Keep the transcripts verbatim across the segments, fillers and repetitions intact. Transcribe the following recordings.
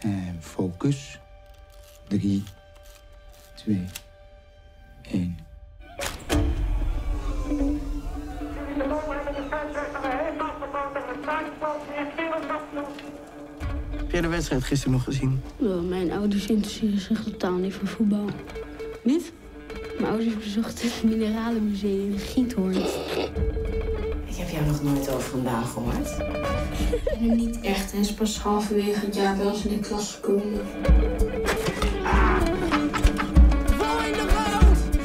En focus. Drie, twee, één. Heb jij de wedstrijd gisteren nog gezien? Nou, mijn ouders interesseren zich totaal niet voor voetbal. Niet? Mijn ouders bezochten het Mineralenmuseum in Giethoorn. Ik heb jou nog nooit over vandaan gehoord. Niet echt, hij is pas halverwege het jaar bij ons in de klas gekomen. Val in de rood!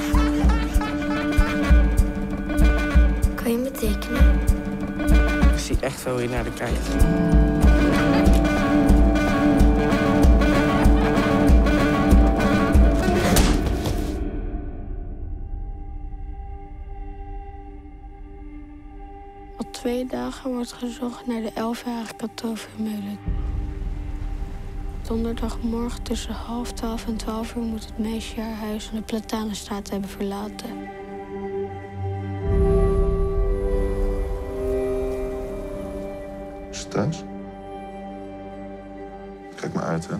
Kan je me tekenen? Ik zie echt veel hoe je naar de kijkt. Al twee dagen wordt gezocht naar de elfjarige Cato Vermeulen. Donderdagmorgen tussen half twaalf en twaalf uur moet het meisje haar huis in de Platanenstraat hebben verlaten. Is ze thuis? Kijk maar uit, hè.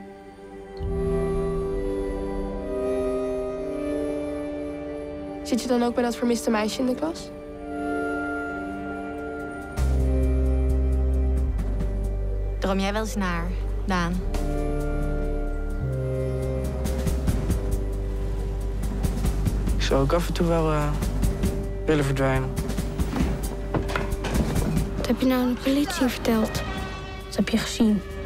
Zit je dan ook bij dat vermiste meisje in de klas? Droom jij wel eens naar, Daan? Ik zou ook af en toe wel uh, willen verdwijnen. Wat heb je nou aan de politie verteld? Wat heb je gezien?